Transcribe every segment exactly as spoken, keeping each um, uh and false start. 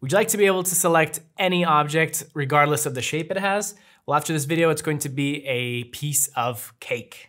Would you like to be able to select any object regardless of the shape it has? Well, after this video, it's going to be a piece of cake.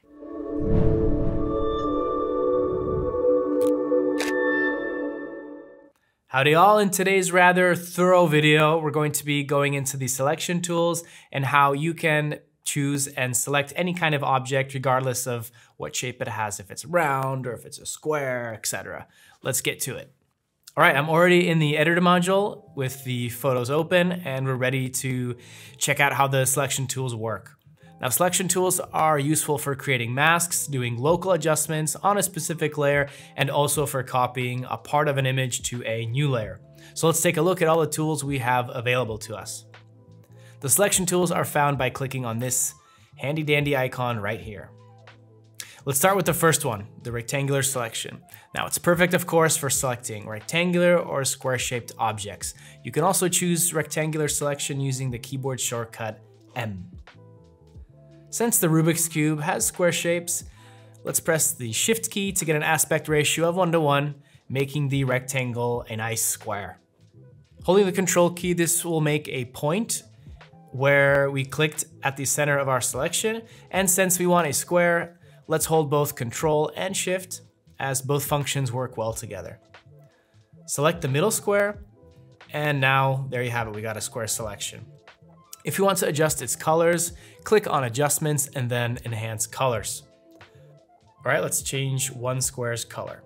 Howdy all, in today's rather thorough video, we're going to be going into the selection tools and how you can choose and select any kind of object regardless of what shape it has, if it's round or if it's a square, et cetera. Let's get to it. All right, I'm already in the editor module with the photos open and we're ready to check out how the selection tools work. Now, selection tools are useful for creating masks, doing local adjustments on a specific layer, and also for copying a part of an image to a new layer. So let's take a look at all the tools we have available to us. The selection tools are found by clicking on this handy dandy icon right here. Let's start with the first one, the rectangular selection. Now, it's perfect, of course, for selecting rectangular or square-shaped objects. You can also choose rectangular selection using the keyboard shortcut M. Since the Rubik's Cube has square shapes, let's press the Shift key to get an aspect ratio of one to one, making the rectangle a nice square. Holding the Control key, this will make a point where we clicked at the center of our selection, and since we want a square, let's hold both Control and Shift, as both functions work well together. Select the middle square, and now there you have it, we got a square selection. If you want to adjust its colors, click on Adjustments and then Enhance Colors. All right, let's change one square's color.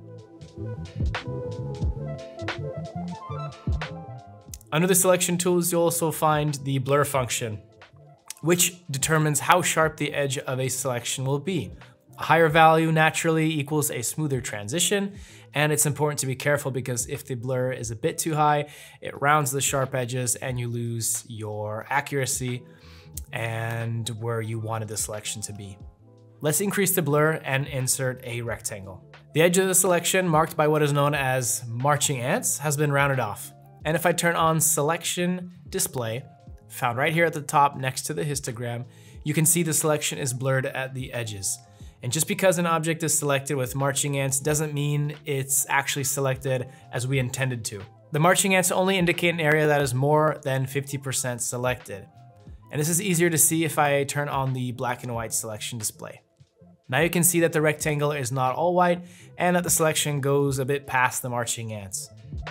Under the selection tools, you'll also find the blur function, which determines how sharp the edge of a selection will be. A higher value naturally equals a smoother transition, and it's important to be careful because if the blur is a bit too high, it rounds the sharp edges and you lose your accuracy and where you wanted the selection to be. Let's increase the blur and insert a rectangle. The edge of the selection, marked by what is known as marching ants, has been rounded off. And if I turn on Selection Display, found right here at the top next to the histogram, you can see the selection is blurred at the edges. And just because an object is selected with marching ants doesn't mean it's actually selected as we intended to. The marching ants only indicate an area that is more than fifty percent selected. And this is easier to see if I turn on the black and white selection display. Now you can see that the rectangle is not all white and that the selection goes a bit past the marching ants.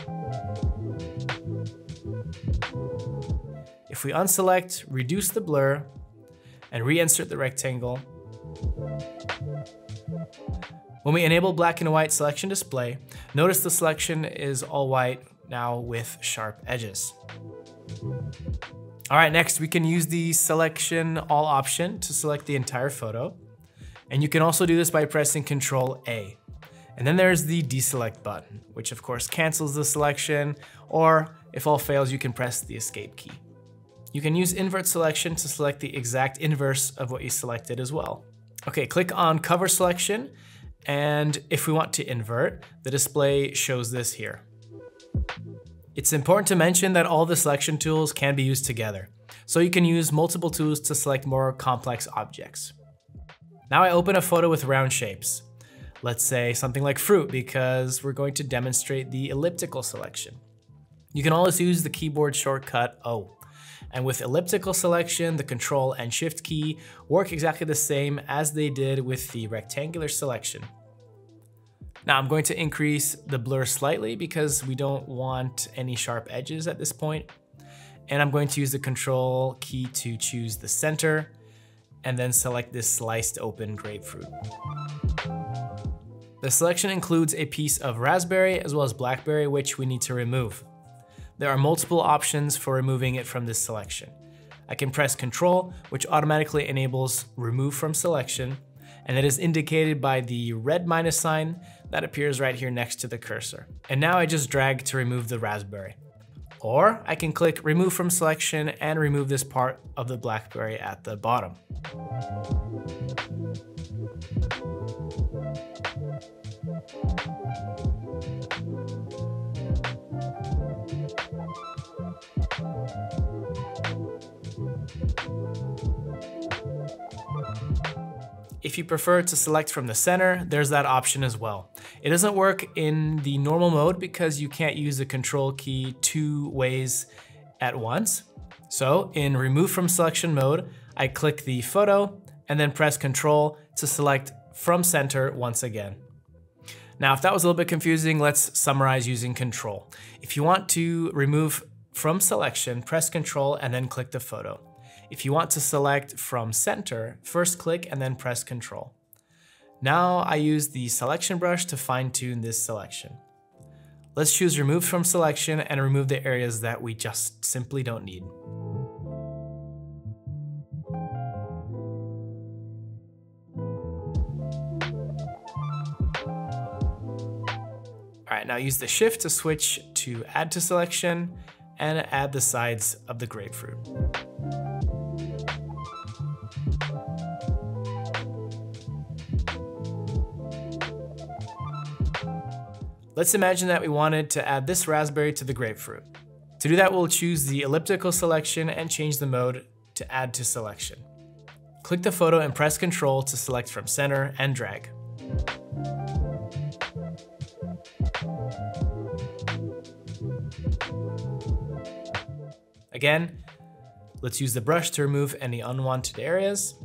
If we unselect, reduce the blur, and reinsert the rectangle, when we enable black and white selection display, notice the selection is all white now with sharp edges. All right, next we can use the Selection All option to select the entire photo. And you can also do this by pressing Control A. And then there's the Deselect button, which of course cancels the selection, or if all fails, you can press the Escape key. You can use Invert Selection to select the exact inverse of what you selected as well. Okay, click on Cover Selection, and if we want to invert, the display shows this here. It's important to mention that all the selection tools can be used together, so you can use multiple tools to select more complex objects. Now I open a photo with round shapes. Let's say something like fruit, because we're going to demonstrate the elliptical selection. You can always use the keyboard shortcut O. And with elliptical selection, the Control and Shift key work exactly the same as they did with the rectangular selection. Now I'm going to increase the blur slightly because we don't want any sharp edges at this point. And I'm going to use the Control key to choose the center and then select this sliced open grapefruit. The selection includes a piece of raspberry as well as blackberry, which we need to remove. There are multiple options for removing it from this selection. I can press Control, which automatically enables Remove from Selection, and it is indicated by the red minus sign that appears right here next to the cursor. And now I just drag to remove the raspberry. Or I can click Remove from Selection and remove this part of the blackberry at the bottom. If you prefer to select from the center, there's that option as well. It doesn't work in the normal mode because you can't use the control key two ways at once. So in remove from selection mode, I click the photo and then press control to select from center once again. Now, if that was a little bit confusing, let's summarize using control. If you want to remove from selection, press control and then click the photo. If you want to select from center, first click and then press control. Now I use the selection brush to fine tune this selection. Let's choose remove from selection and remove the areas that we just simply don't need. All right, now use the shift to switch to add to selection and add the sides of the grapefruit. Let's imagine that we wanted to add this raspberry to the grapefruit. To do that, we'll choose the elliptical selection and change the mode to add to selection. Click the photo and press control to select from center and drag. Again, let's use the brush to remove any unwanted areas.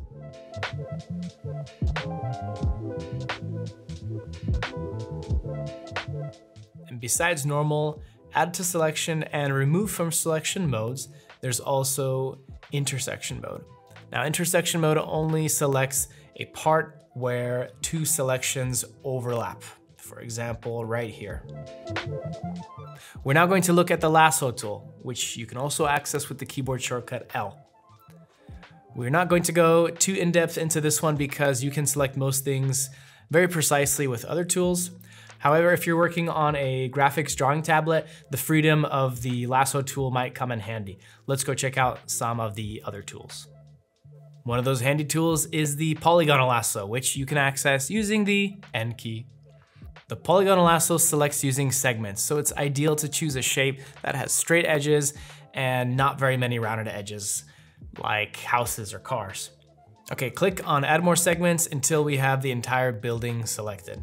And besides normal, add to selection and remove from selection modes, there's also intersection mode. Now, intersection mode only selects a part where two selections overlap. For example, right here. We're now going to look at the lasso tool, which you can also access with the keyboard shortcut L. We're not going to go too in-depth into this one because you can select most things very precisely with other tools. However, if you're working on a graphics drawing tablet, the freedom of the lasso tool might come in handy. Let's go check out some of the other tools. One of those handy tools is the Polygonal Lasso, which you can access using the N key. The Polygonal Lasso selects using segments, so it's ideal to choose a shape that has straight edges and not very many rounded edges, like houses or cars. Okay, click on Add More Segments until we have the entire building selected.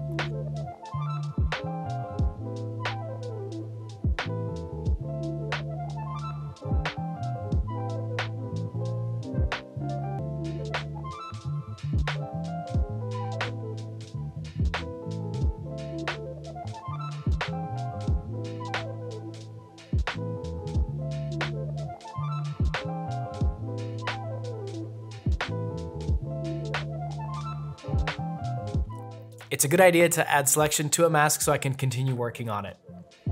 It's a good idea to add selection to a mask so I can continue working on it.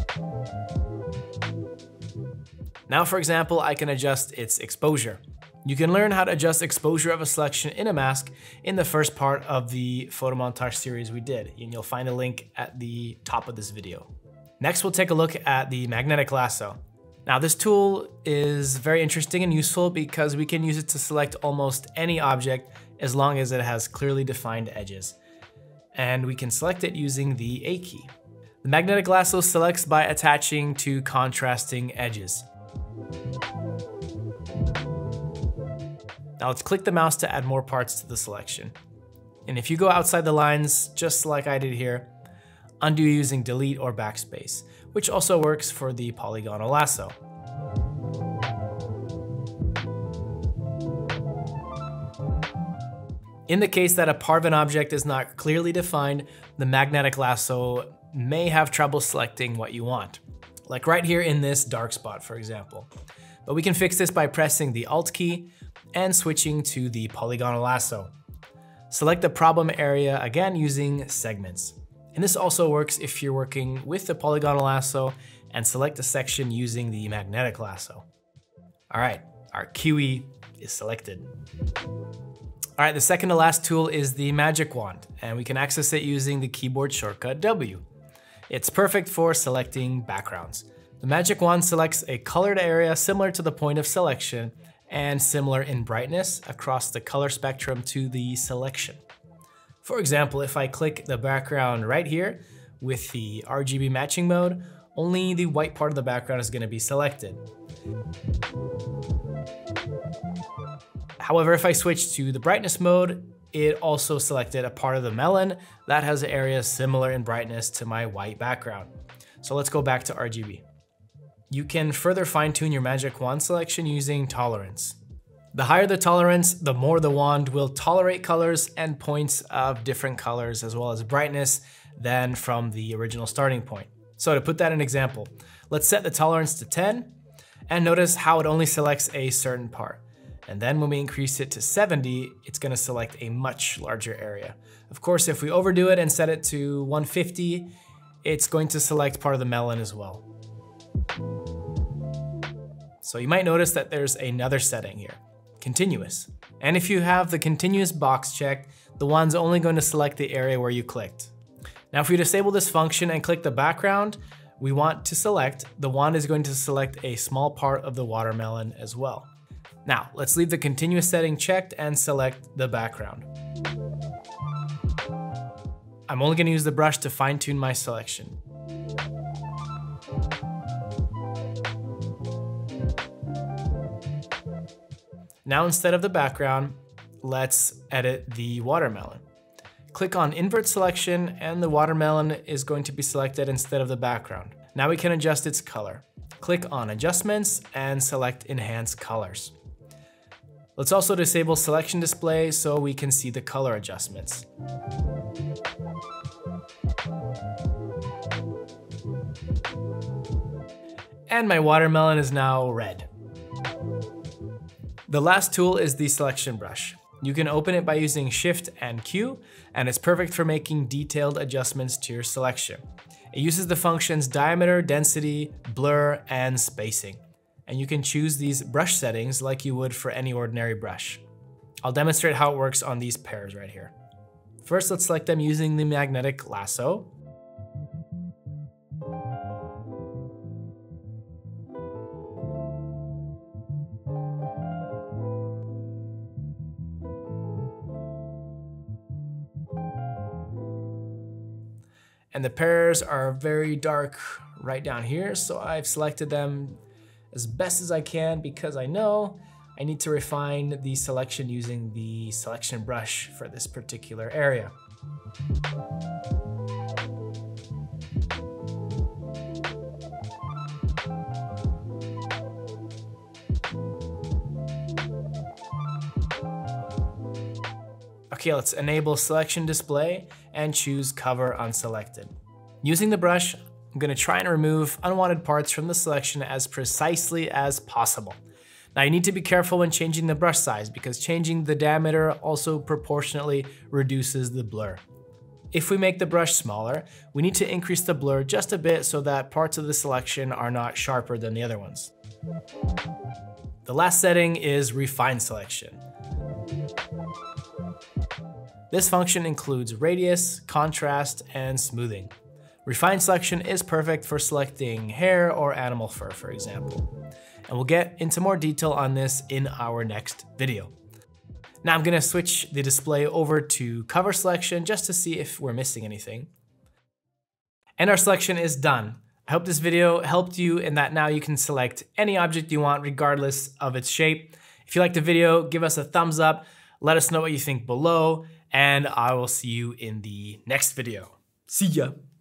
Now, for example, I can adjust its exposure. You can learn how to adjust exposure of a selection in a mask in the first part of the photo montage series we did, and you'll find a link at the top of this video. Next, we'll take a look at the magnetic lasso. Now, this tool is very interesting and useful because we can use it to select almost any object as long as it has clearly defined edges. And we can select it using the A key. The magnetic lasso selects by attaching to contrasting edges. Now let's click the mouse to add more parts to the selection. And if you go outside the lines, just like I did here, undo using delete or backspace, which also works for the polygonal lasso. In the case that a part of an object is not clearly defined, the magnetic lasso may have trouble selecting what you want. Like right here in this dark spot, for example. But we can fix this by pressing the Alt key and switching to the polygonal lasso. Select the problem area again using segments. And this also works if you're working with the polygonal lasso and select a section using the magnetic lasso. All right, our kiwi is selected. All right, the second to last tool is the magic wand, and we can access it using the keyboard shortcut W. It's perfect for selecting backgrounds. The magic wand selects a colored area similar to the point of selection and similar in brightness across the color spectrum to the selection. For example, if I click the background right here with the R G B matching mode, only the white part of the background is going to be selected. However, if I switch to the brightness mode, it also selected a part of the melon that has areas similar in brightness to my white background. So let's go back to R G B. You can further fine-tune your magic wand selection using tolerance. The higher the tolerance, the more the wand will tolerate colors and points of different colors as well as brightness than from the original starting point. So to put that in example, let's set the tolerance to ten and notice how it only selects a certain part. And then when we increase it to seventy, it's gonna select a much larger area. Of course, if we overdo it and set it to one fifty, it's going to select part of the melon as well. So you might notice that there's another setting here, continuous. And if you have the continuous box checked, the wand's only going to select the area where you clicked. Now, if we disable this function and click the background we want to select, the wand is going to select a small part of the watermelon as well. Now, let's leave the continuous setting checked and select the background. I'm only going to use the brush to fine-tune my selection. Now, instead of the background, let's edit the watermelon. Click on invert selection and the watermelon is going to be selected instead of the background. Now we can adjust its color. Click on adjustments and select enhance colors. Let's also disable selection display so we can see the color adjustments. And my watermelon is now red. The last tool is the selection brush. You can open it by using Shift and Q, and it's perfect for making detailed adjustments to your selection. It uses the functions diameter, density, blur, and spacing. And you can choose these brush settings like you would for any ordinary brush. I'll demonstrate how it works on these pairs right here. First, let's select them using the magnetic lasso. And the pairs are very dark right down here, so I've selected them as best as I can because I know I need to refine the selection using the selection brush for this particular area. Okay, let's enable selection display and choose cover unselected. Using the brush, I'm gonna try and remove unwanted parts from the selection as precisely as possible. Now you need to be careful when changing the brush size because changing the diameter also proportionately reduces the blur. If we make the brush smaller, we need to increase the blur just a bit so that parts of the selection are not sharper than the other ones. The last setting is refine selection. This function includes radius, contrast, and smoothing. Refine selection is perfect for selecting hair or animal fur, for example. And we'll get into more detail on this in our next video. Now I'm gonna switch the display over to cover selection just to see if we're missing anything. And our selection is done. I hope this video helped you in that now you can select any object you want regardless of its shape. If you liked the video, give us a thumbs up, let us know what you think below, and I will see you in the next video. See ya.